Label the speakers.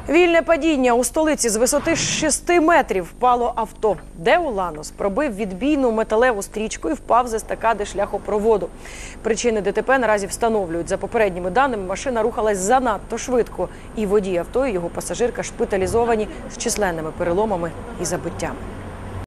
Speaker 1: Вільне падіння у столиці з висоти 6 метрів впало авто. Део Ланос пробив відбійну металеву стрічку і впав з естакади шляхопроводу. Причини ДТП наразі встановлюють. За попередніми даними, машина рухалась занадто швидко. І водій авто, і його пасажирка шпиталізовані з численними переломами і забиттями.